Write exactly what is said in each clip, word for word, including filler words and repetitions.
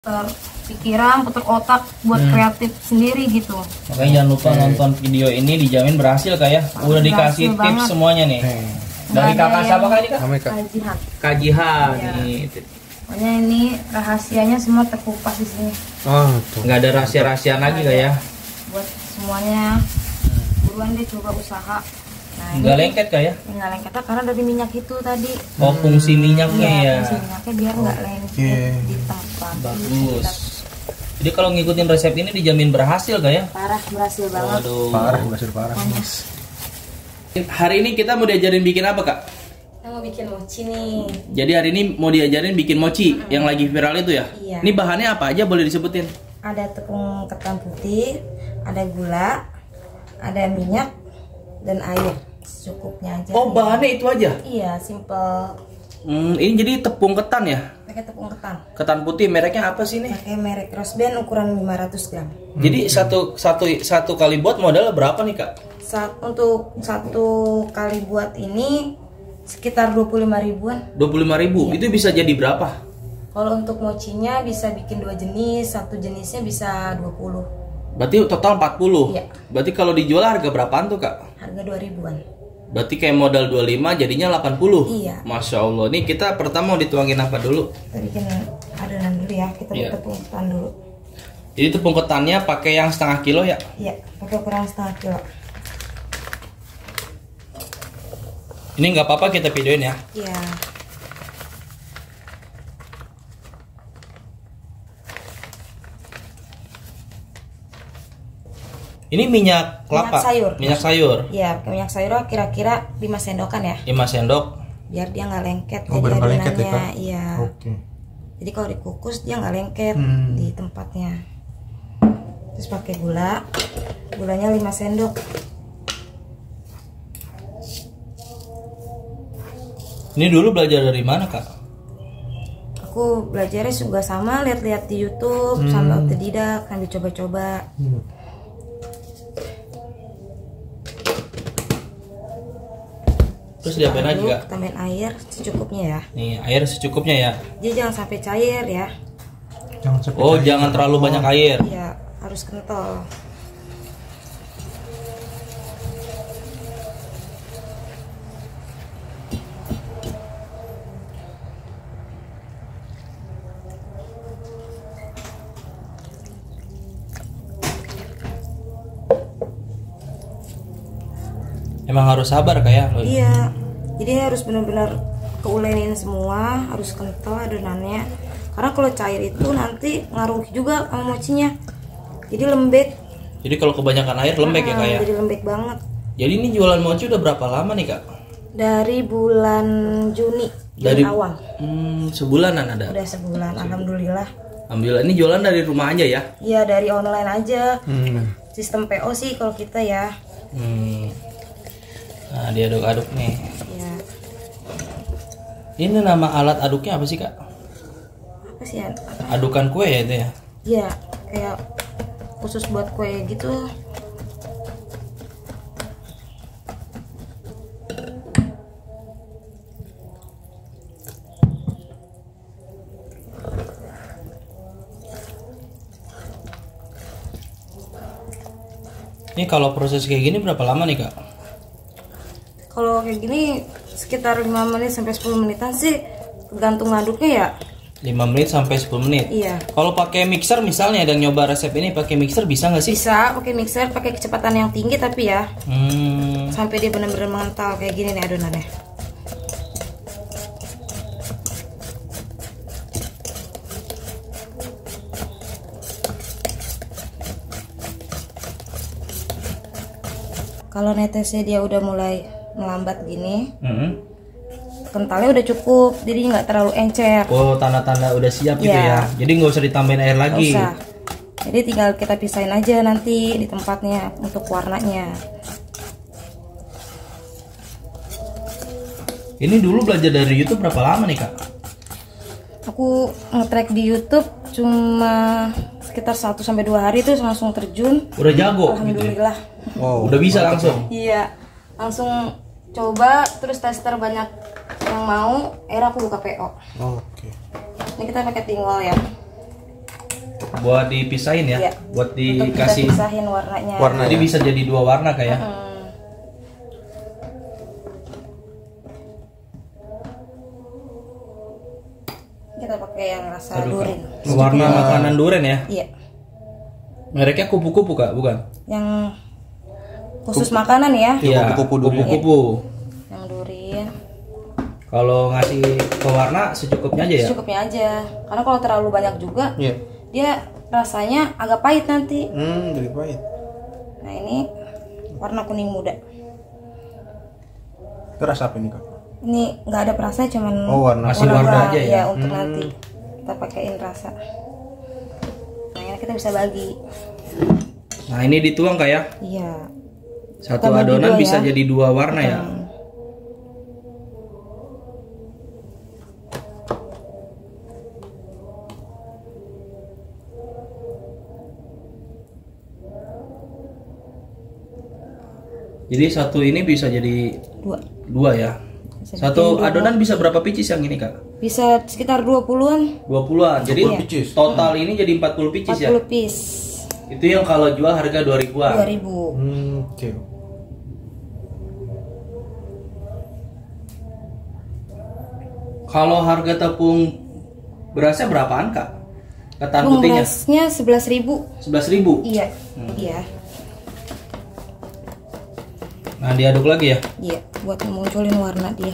Pikiran, putar otak buat hmm. kreatif sendiri gitu. Makanya jangan lupa hmm. nonton video ini, dijamin berhasil Kak ya. Udah dikasih tips banget. Semuanya nih. Hmm. Dari kakak siapa Kak ini Kak? Kajihan. Kajihan ya. Nih. Pokoknya ini rahasianya semua terkupas di sini. Oh, tuh. Nggak ada rahasia-rahasiaan lagi Kak ya. Buat semuanya. Buruan deh coba usaha. Nah, nggak lengket Kak ya? Nggak lengket karena dari minyak itu tadi. Oh, fungsi minyaknya ya. ya. Fungsi minyaknya biar nggak oh. lengket yeah. di tempat. Bagus. Jadi kalau ngikutin resep ini dijamin berhasil Kak ya? Parah, berhasil banget. Waduh. Parah, berhasil parah. Panas. Hari ini kita mau diajarin bikin apa Kak? Kita mau bikin mochi nih. Jadi hari ini mau diajarin bikin mochi mm-hmm. yang lagi viral itu ya? Iya. Ini bahannya apa aja boleh disebutin? Ada tepung ketan putih, ada gula, ada minyak, dan air. Secukupnya aja. Oh, bahannya itu aja? Iya, simple. Hmm, ini jadi tepung ketan ya? Pakai tepung ketan. Ketan putih, mereknya apa sih nih? Pakai merek Rose Band ukuran lima ratus gram. Jadi hmm. satu satu satu kali buat modal berapa nih Kak? Saat untuk satu kali buat ini sekitar dua puluh lima ribuan. dua puluh lima ribu. Iya. Itu bisa jadi berapa? Kalau untuk mochinya bisa bikin dua jenis, satu jenisnya bisa dua puluh. Berarti total empat puluh. Iya. Berarti kalau dijual harga berapaan tuh Kak? Harga dua ribuan. Berarti kayak modal dua puluh lima jadinya delapan puluh. Iya. Masya Allah. Nih kita pertama mau dituangin apa dulu? Kita bikin adonan dulu ya. Kita iya. tepung ketan dulu. Jadi tepung ketannya pakai yang setengah kilo ya? Iya, pakai ukuran setengah kilo. Ini nggak apa-apa kita videoin ya? Iya. Ini minyak kelapa? Minyak sayur. Minyak sayur? Iya, minyak sayur kira-kira lima sendokan ya. lima sendok? Biar dia nggak lengket. Oh, jadi lengket ya, Kak? Iya. Oke. Okay. Jadi kalau dikukus dia nggak lengket hmm. di tempatnya. Terus pakai gula. Gulanya lima sendok. Ini dulu belajar dari mana Kak? Aku belajarnya juga sama, lihat-lihat di YouTube, hmm. sambil otodidak, sambil coba-coba. Hmm. Terus diapain lagi Kak? Tambahin air secukupnya ya. Nih air secukupnya ya. Jadi jangan sampai cair ya. Jangan sampai oh cair. Jangan terlalu oh. banyak air. Iya, harus kental. Emang harus sabar kayak? Iya, jadi harus benar-benar keulenin semua, harus kental adonannya. Karena kalau cair itu nanti ngaruh juga sama mochinya. Jadi lembek. Jadi kalau kebanyakan air lembek nah, ya kayak? Jadi lembek banget. Jadi ini jualan mochi udah berapa lama nih Kak? Dari bulan Juni, dari awal. Hmm, sebulanan ada? Udah sebulan, alhamdulillah. Alhamdulillah. Ini jualan dari rumah aja ya? Iya, dari online aja. Hmm. Sistem P O sih kalau kita ya. Hmm. Nah, diaduk-aduk nih. Ya. Ini nama alat aduknya apa sih Kak? Apa sih ya? Adukan kue ya itu ya? Iya, kayak khusus buat kue gitu. Ini kalau proses kayak gini berapa lama nih Kak? Kalau kayak gini sekitar lima menit sampai sepuluh menitan sih, tergantung ngaduknya ya. lima menit sampai sepuluh menit. Iya. Kalau pakai mixer misalnya ada yang nyoba resep ini pakai mixer bisa nggak sih? Bisa, pakai mixer, pakai kecepatan yang tinggi tapi ya. Hmm. Sampai dia benar-benar mengental kayak gini nih adonannya. Kalau netesnya dia udah mulai melambat gini, mm-hmm. kentalnya udah cukup, jadi nggak terlalu encer. Oh, tanda-tanda udah siap gitu ya. Jadi nggak usah ditambahin air lagi. Nggak usah. Jadi tinggal kita pisahin aja nanti di tempatnya untuk warnanya. Ini dulu belajar dari YouTube berapa lama nih Kak? Aku nge-track di YouTube cuma sekitar satu sampai dua hari tuh langsung terjun. Udah jago. Alhamdulillah. Gitu ya? Wow, udah bisa langsung. Iya, langsung coba terus tester banyak yang mau, akhirnya aku buka P O. Oh, oke. Okay. Ini kita pakai tinggal ya. buat dipisahin ya, Iya. buat Untuk kita dikasih pisahin warnanya. Warna. jadi ya? bisa jadi dua warna kayak. Hmm. Kita pakai yang rasa Aduh, durian. Kak. Warna makanan durian ya. Iya. Mereknya kupu-kupu Kak, bukan? Yang khusus makanan ya. Iya, kupu-kupu durian. kupu-kupu. Yang durian. Kalau ngasih pewarna secukupnya aja ya. Secukupnya aja. Karena kalau terlalu banyak juga, Iya. dia rasanya agak pahit nanti. Hmm, jadi pahit. Nah ini warna kuning muda. Itu rasa apa ini Kak? Ini nggak ada perasa, cuman Oh, warna. Masih warna aja ya? untuk Hmm. nanti kita pakaiin rasa. Nah ini kita bisa bagi. Nah, ini dituang Kak ya. Iya. Satu Kita bagi adonan dua bisa ya. jadi dua warna ya. Hmm. Jadi satu ini bisa jadi Dua. dua ya. Bisa Satu bikin dua. adonan bisa berapa pieces yang ini Kak? Bisa sekitar dua puluhan. dua puluhan. Jadi dua puluh pieces. total ini jadi empat puluh pieces empat ya. puluh piece. Itu yang kalau jual harga dua ribuan. dua ribu. Hmm, oke. Kalau harga tepung berasnya berapaan Kak? Ketan Tepung putihnya berasnya sebelas ribu. sebelas ribu. Iya. Iya. Nah, diaduk lagi ya. Iya, buat munculin warna dia.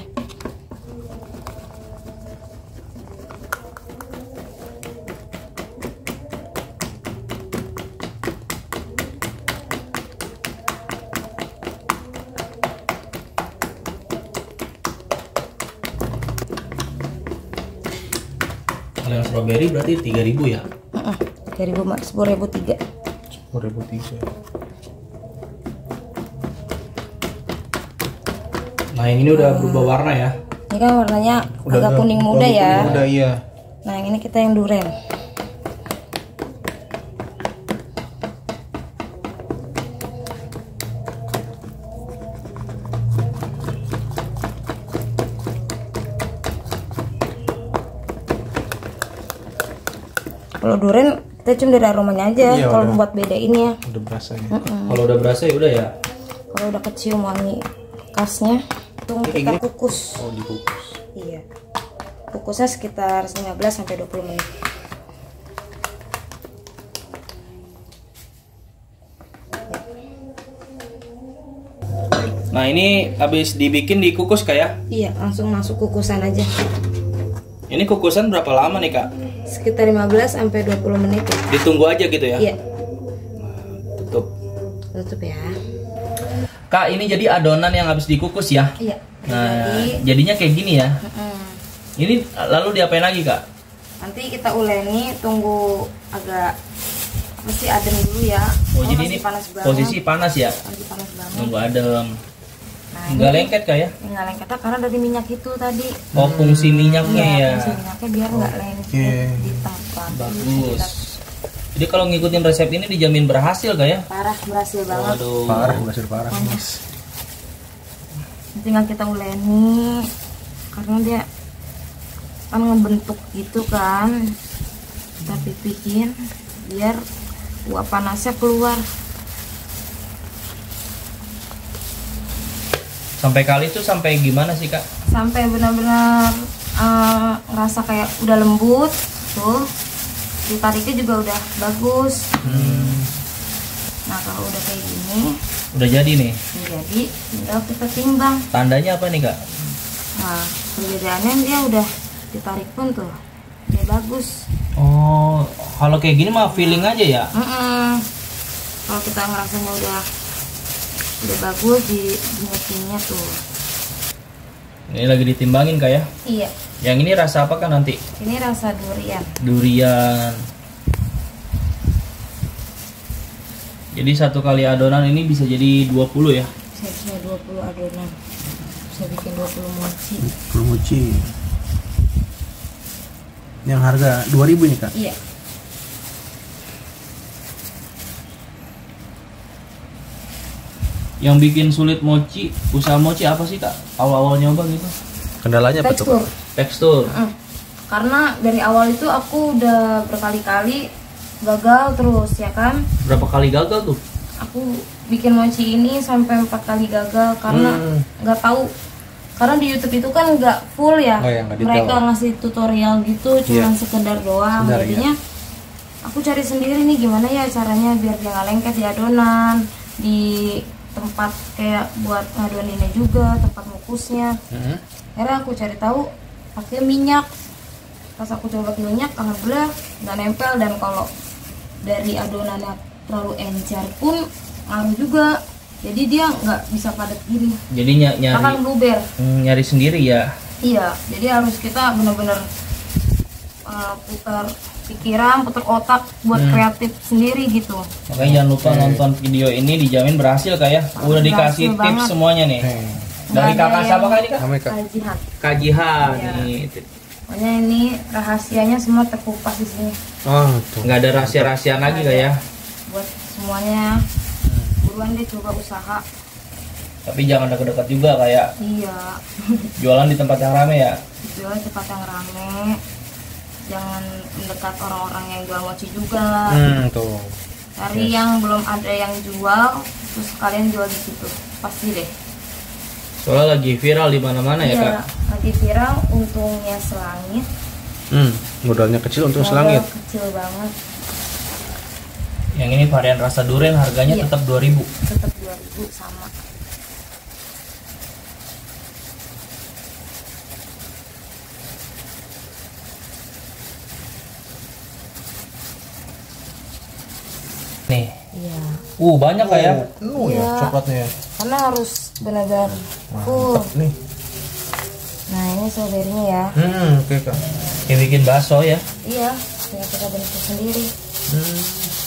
Kalau yang strawberry berarti tiga ribu ya. tiga ribu, sepuluh ribu tiga. sepuluh ribu tiga. Nah, yang ini udah berubah warna ya. Ini kan warnanya Udah agak udah- kuning muda udah ya. kuning muda iya. Nah, yang ini kita yang duren. Kalau duren kita cuma dari aromanya aja. Iya, Kalau udah. buat bedain ya. Udah berasa ya. Kalau udah berasa ya udah ya. Kalau udah kecium wangi khasnya, tunggu kita kukus. Oh, dikukus. Iya. Kukusnya sekitar lima belas sampai dua puluh menit. Nah, ini habis dibikin dikukus Kak ya. Iya, langsung masuk kukusan aja. Ini kukusan berapa lama nih Kak? Sekitar lima belas sampai dua puluh menit ya. Ditunggu aja gitu ya. Iya, Tutup. tutup ya. Kak, ini jadi adonan yang habis dikukus ya. Iya. Nah, Jadi, jadinya kayak gini ya. mm, Ini lalu diapain lagi Kak? nanti kita uleni, tunggu agak mesti adem dulu ya. Oh, jadi masih ini panas banget. posisi panas ya. Masih panas banget. Nunggu adem. Nah, Enggak ini lengket Kak ya? nggak lengket karena dari minyak itu tadi. Oh, fungsi minyaknya Iya, ya. fungsi minyaknya biar nggak lengket Oke. di tempat. Bagus. Jadi kalau ngikutin resep ini dijamin berhasil Kak ya? Parah, berhasil banget. Waduh. Parah, berasa parah. Tinggal kita uleni karena dia kan ngebentuk gitu kan, kita pipihin biar uap panasnya keluar. Sampai kali itu sampai gimana sih Kak? Sampai benar-benar eh, ngerasa kayak udah lembut tuh, ditariknya juga udah bagus. Hmm, Nah kalau udah kayak gini udah jadi nih. jadi tinggal kita timbang. Tandanya apa nih Kak? Nah perbedaannya dia udah ditarik pun tuh dia bagus. Oh, kalau kayak gini mah feeling aja ya. Mm-mm. Kalau kita ngerasanya udah udah bagus di minyak tuh. Ini lagi ditimbangin Kak ya. Iya, Yang ini rasa apa kan nanti? ini rasa durian. Durian. Jadi satu kali adonan ini bisa jadi dua puluh ya. Saya bisa dua puluh adonan. Bisa bikin dua puluh mochi. Promosi. Yang harga dua ribu ini Kak. Iya. Yang bikin sulit mochi, usaha mochi apa sih Kak? Awal-awal nyoba gitu. Kendalanya apa tuh Tekstur. Kak? Tekstur. Mm. Karena dari awal itu aku udah berkali-kali gagal terus ya kan. Berapa kali gagal tuh? Aku bikin mochi ini sampai empat kali gagal karena nggak hmm. tahu. Karena di YouTube itu kan nggak full ya, oh, ya mereka ngasih tutorial gitu, cuma yeah. sekedar doang. Sekedar, jadinya ya. Aku cari sendiri nih gimana ya caranya biar dia nggak lengket di adonan, di tempat kayak buat ngadoninnya juga, tempat ngukusnya. Mm-hmm. Akhirnya aku cari tahu pakai minyak. Pas aku coba pakai minyak, alhamdulillah nggak nempel, dan kalau dari adonannya terlalu encer pun ngaruh juga. Jadi dia nggak bisa padat gini. Jadi ny- nyari akan bluber. Nyari sendiri ya. Iya, jadi harus kita benar-benar uh, putar pikiran, putar otak buat hmm. kreatif sendiri gitu. Makanya jangan lupa hey. nonton video ini, dijamin berhasil Kak ya. Udah dikasih tips banget. Semuanya nih. Hey. Dari kakak siapa Kak ini Kak? Kak Jihan. Kak Jihan ya. Nih. Pokoknya ini rahasianya semua terkupas di sini. Oh, tuh. Nggak ada rahasia-rahasiaan lagi Kak ya. Buat semuanya. Buruan deh coba usaha. Tapi jangan dekat-dekat juga kayak. Iya. Jualan di tempat yang rame ya. Jualan di tempat yang rame. Jangan mendekat orang-orang yang jual mochi juga. Hmm, tuh. Cari yes. yang belum ada yang jual, terus kalian jual di situ. Pasti deh. Soalnya lagi viral di mana-mana ya, iya, Kak. Lagi viral, untungnya selangit. Hmm, modalnya kecil untuk Modal selangit. Kecil banget. Yang ini varian rasa durian harganya iya. tetap dua ribu. Tetap dua ribu sama. Nih. Iya. Uh, banyak oh, kayak. Oh, ya, coklatnya ya. Karena harus benar-benar full. Nih. Nah, ini strawberry-nya ya. Hmm, oke okay, Kak. Kayak bikin bakso ya. Iya, tinggal kita bentuk sendiri. Hmm.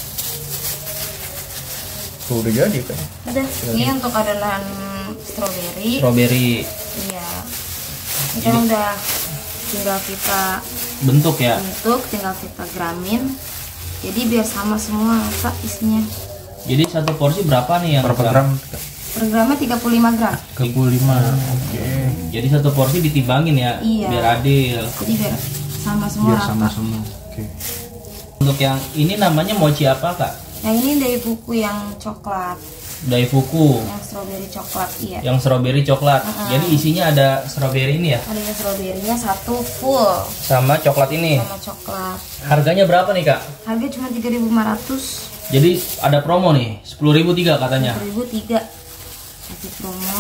Tuh udah jadi kan? Udah. Ini untuk adonan strawberry. Strawberry. Iya. Ini kan udah tinggal kita bentuk ya. Bentuk, tinggal kita gramin. Jadi biar sama semua rasa isinya. Jadi satu porsi berapa nih yang berapa gram? Per gramnya tiga puluh lima gram. tiga puluh lima. Oke. Okay. Jadi satu porsi ditimbangin ya. Iya. Biar adil. Jadi biar sama semua. Biar sama semua. Oke. Okay. Untuk yang ini namanya mochi apa Kak? Yang ini daifuku yang coklat. Daifuku. Yang strawberry coklat, iya. Yang strawberry coklat. Uh-huh. Jadi isinya ada strawberry ini ya? Ada strawberry-nya satu full. Sama coklat ini. Sama coklat. Harganya berapa nih Kak? Harga cuma tiga ribu lima ratus. Jadi ada promo nih, sepuluh ribu tiga katanya. sepuluh ribu tiga. Kasih promo.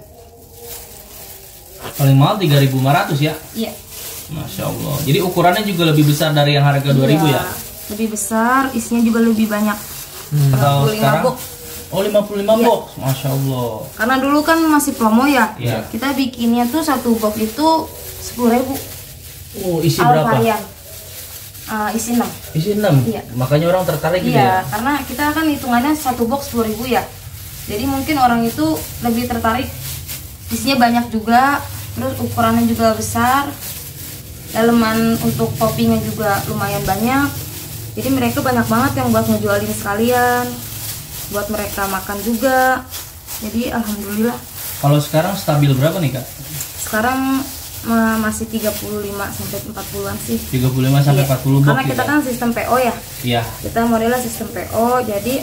Paling mahal tiga ribu lima ratus ya? Iya. Masya Allah. Jadi ukurannya juga lebih besar dari yang harga dua ribu iya, ya? Lebih besar, isinya juga lebih banyak. Hmm. Kalau sekarang box. Oh lima puluh lima iya. box, Masya Allah. Karena dulu kan masih promo ya, iya. Kita bikinnya tuh satu box itu sepuluh ribu. Oh isi Al berapa? Varian. Uh, isi enam. Isi enam? Iya. Makanya orang tertarik gitu iya, ya? Iya, karena kita kan hitungannya satu box sepuluh ribu ya. Jadi mungkin orang itu lebih tertarik. Isinya banyak juga, terus ukurannya juga besar. Daleman untuk toppingnya juga lumayan banyak. Jadi mereka banyak banget yang buat ngejualin sekalian, buat mereka makan juga. Jadi alhamdulillah. Kalau sekarang stabil berapa nih Kak? Sekarang uh, masih tiga puluh lima sampai empat puluhan sih. tiga puluh lima sampai empat puluh box. Karena kita kan sistem P O ya. Iya. Kita modelnya sistem P O, jadi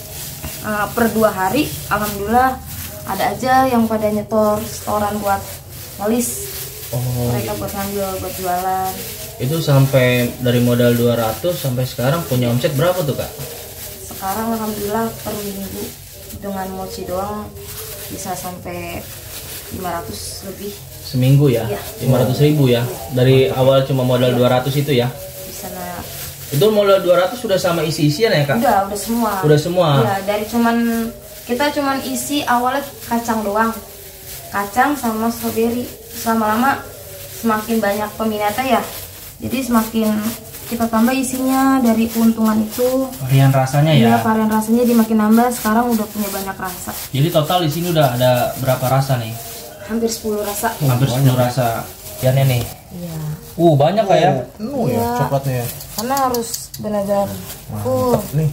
uh, per dua hari alhamdulillah ada aja yang pada nyetor setoran buat ngelis. Oh. Mereka buat ngambil buat jualan. Itu sampai dari modal dua ratus sampai sekarang punya omset berapa tuh Kak? Sekarang alhamdulillah per minggu dengan mochi doang bisa sampai lima ratus lebih. Seminggu ya? Iya. lima ratus ribu ya? Iya. Dari awal cuma modal iya. dua ratus itu ya? Bisa nah. Itu modal dua ratus sudah sama isi-isian ya Kak? Udah, udah semua. Udah semua? Iya, dari cuman kita cuman isi awalnya kacang doang. Kacang sama strawberry. Lama-lama semakin banyak peminatnya ya. Jadi semakin kita tambah isinya dari keuntungan itu. Varian rasanya ya? Iya, varian rasanya jadi makin nambah. Sekarang udah punya banyak rasa. Jadi total di sini udah ada berapa rasa nih? Hampir sepuluh rasa. Hampir sepuluh rasa. Yannya nih. Iya. Uh, banyak oh, kayak. Oh ya, coklatnya ya. Karena harus benar-benar full. Nih.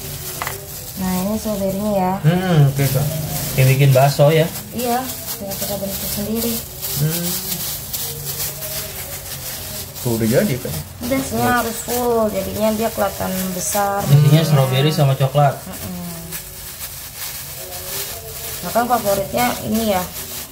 Nah, ini strawberry-nya ya. Hmm, oke okay, Kak. Kayak bikin bakso ya? Iya, tinggal kita bentuk sendiri. Hmm. Tuh udah jadi kan? Udah semua harus full, jadinya dia kelihatan besar. Isinya stroberi sama coklat. Mm-mm. Nah kan favoritnya ini ya.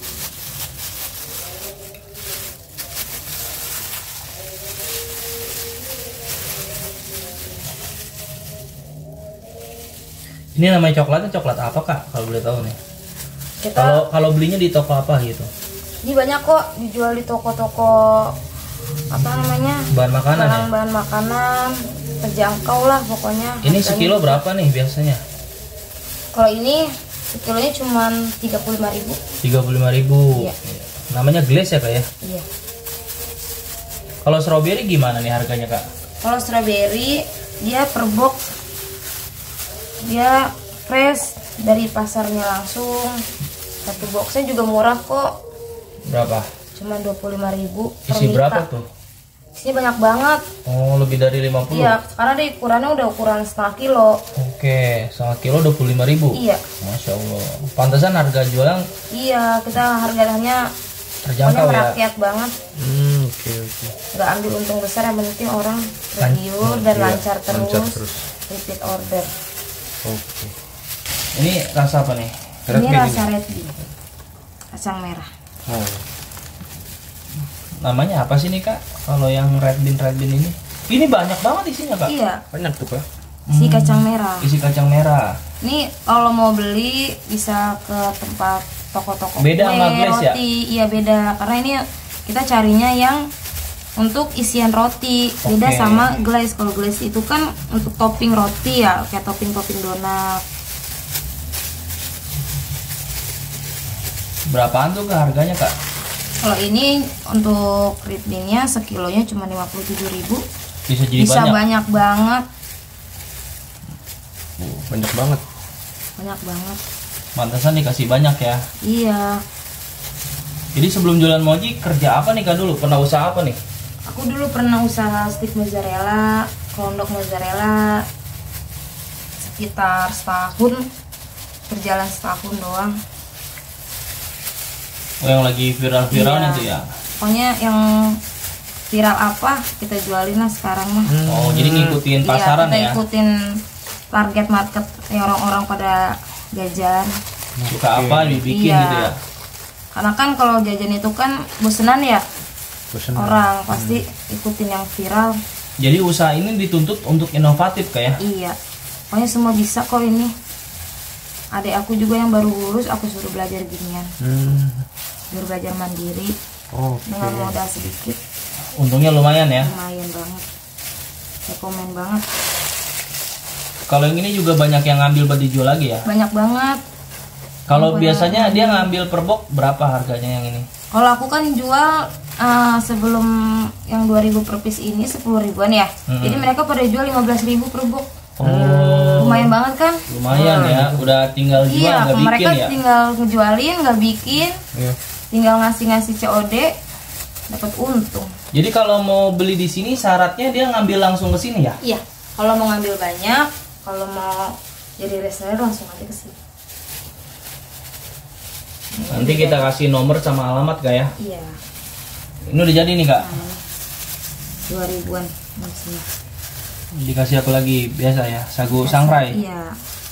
Ini namanya coklatnya coklat apa kak? Kalau boleh tahu nih. Kita Kalau kalau belinya di toko apa gitu? ini banyak kok dijual di toko-toko apa namanya? Bahan makanan ya? Bahan makanan terjangkau lah pokoknya. Ini Harganya. sekilo berapa nih biasanya? Kalau ini sekilonya cuma tiga puluh lima ribu. tiga puluh lima ribu. Iya. Namanya glaze ya kak ya? Iya. Kalau strawberry gimana nih harganya kak? Kalau strawberry dia per box dia fresh dari pasarnya langsung. Satu boxnya juga murah kok. Berapa? Cuma dua puluh lima ribu per Isi mika. berapa tuh? Isinya banyak banget. Oh lebih dari lima puluh? Iya, karena dia ukurannya udah ukuran setengah kilo. Oke, setengah kilo dua puluh lima ribu? Iya. Masya Allah. Pantesan harga jualan Iya, kita harganya terjangkau ya? rakyat banget. Hmm, oke oke. Nggak ambil untung besar, yang penting orang review dan Iya, lancar terus. lancar terus. Repeat order. Oke. Ini rasa apa nih? Red Ini bean rasa ini? red bean. Kacang merah. Oh. Namanya apa sih nih kak? Kalau yang red bean red bean ini? Ini banyak banget isinya kak? Iya, Banyak tuh kak. isi kacang merah. Isi kacang merah. Ini kalau mau beli bisa ke tempat toko-toko Beda sama kue, glaze ya? roti. Iya beda, karena ini kita carinya yang untuk isian roti. Beda Oke. sama glaze. Kalau glaze itu kan untuk topping roti ya, kayak topping-topping donat. Berapaan tuh kak harganya kak? Kalau ini untuk red bean-nya sekilonya cuma lima puluh tujuh ribu. Bisa jadi Bisa banyak? banyak banget, Oh, banyak banget. banyak banget. Pantesan dikasih banyak ya? Iya. Jadi sebelum jualan mochi kerja apa nih kak dulu? Pernah usaha apa nih? Aku dulu pernah usaha stick mozzarella, kondok mozzarella sekitar setahun, berjalan setahun doang. Oh yang lagi viral-viralnya Iya. tuh ya? Pokoknya yang viral apa kita jualin lah sekarang mah. Oh jadi ngikutin pasaran Iya, kita ya? ikutin target market yang orang-orang pada jajan. Suka apa dibikin Iya. gitu ya? Karena kan kalau jajan itu kan bosenan ya, Bosan. orang pasti ikutin yang viral. Jadi usaha ini dituntut untuk inovatif kak ya? Iya, pokoknya semua bisa kok ini. Adik aku juga yang baru lulus, aku suruh belajar ginian, Hmm. biar belajar mandiri Oke. dengan modal sedikit. Untungnya lumayan ya? Lumayan banget, rekomen banget, Kalau yang ini juga banyak yang ngambil buat dijual lagi ya? banyak banget. Kalau Banyak. biasanya dia ngambil per box berapa harganya yang ini? Kalau aku kan jual uh, sebelum yang dua ribu per piece ini sepuluh ribuan ya, Mm-mm. jadi mereka pada jual lima belas ribu per box. Oh, Lumayan banget kan? lumayan ya. Udah tinggal jual Iya, nggak bikin mereka ya? tinggal ngejualin, nggak bikin, Iya. tinggal ngasih-ngasih C O D, dapat untung. Jadi kalau mau beli di sini syaratnya dia ngambil langsung ke sini ya? Iya, kalau mau ngambil banyak, kalau mau jadi reseller langsung aja ke sini. Nanti kita kasih nomor sama alamat kak ya? Iya, Ini udah jadi nih kak? dua ribuan maksudnya. Dikasih aku lagi biasa ya, sagu sangrai. Iya,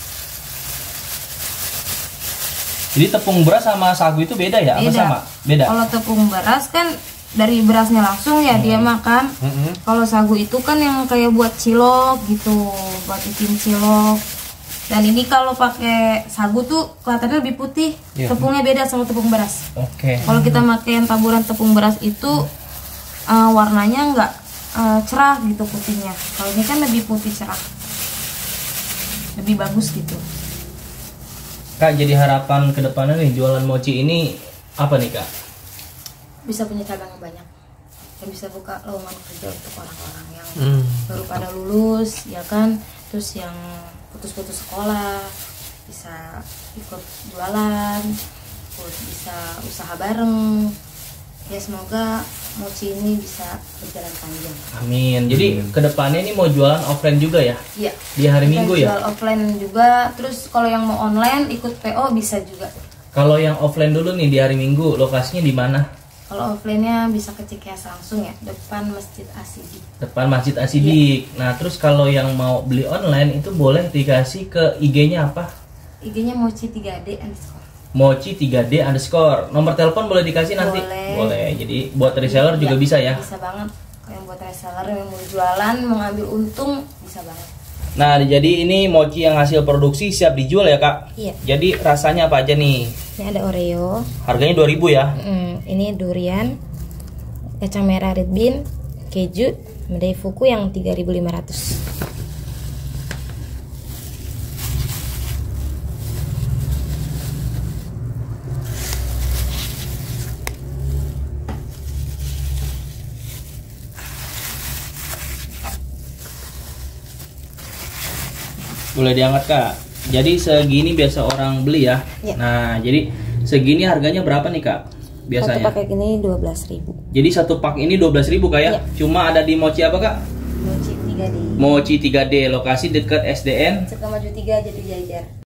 Jadi tepung beras sama sagu itu beda ya? Apa beda. sama? Beda. Kalau tepung beras kan dari berasnya langsung ya dia makan. Mm-mm. Kalau sagu itu kan yang kayak buat cilok gitu, buat bikin cilok. Dan ini kalau pakai sagu tuh kelihatannya lebih putih. Iya. Tepungnya beda sama tepung beras. Oke. Kalau kita makan taburan tepung beras itu uh, warnanya nggak uh, cerah gitu putihnya. Kalau ini kan lebih putih cerah, lebih bagus gitu. Kak, jadi harapan kedepannya nih jualan mochi ini apa nih kak? Bisa punya cabang banyak, dan bisa buka lowongan kerja untuk orang-orang yang Hmm. baru pada lulus, ya kan. Terus yang putus-putus sekolah bisa ikut jualan, terus bisa usaha bareng. Ya semoga mochi ini bisa berjalan panjang. Amin. Jadi kedepannya ini mau jualan offline juga ya? Iya. Di hari Kita Minggu jual ya? offline juga. Terus kalau yang mau online ikut P O bisa juga. Kalau yang offline dulu nih di hari Minggu, lokasinya di mana? Kalau offline-nya bisa ke Cikeas langsung ya, depan Masjid Asidik. Depan Masjid Asidik. Ya. Nah, terus kalau yang mau beli online itu boleh dikasih ke I G-nya apa? I G-nya Mochi tiga D underscore. Mochi tiga D underscore. Nomor telepon boleh dikasih nanti? Boleh. Boleh. Jadi buat reseller ya, juga bisa ya? Bisa banget. Kalau yang buat reseller yang mau jualan, mau ngambil untung, bisa banget. Nah, jadi ini mochi yang hasil produksi siap dijual ya, Kak? Iya. Jadi rasanya apa aja nih? Ini ada Oreo. Harganya dua ribu ya? Hmm, ini durian, kacang merah red bean, keju, Daifuku yang tiga ribu lima ratus. Boleh diangkat, Kak. Jadi segini biasa orang beli ya. Ya. Nah, jadi segini harganya berapa nih, Kak? Biasanya. Satu paket ini dua belas ribu. Jadi satu pak ini dua belas ribu, Kak ya? Ya. Cuma ada di Mochi apa, Kak? Mochi tiga D. Mochi tiga D, lokasi dekat S D N Sukamaju tiga, Jati Jajar.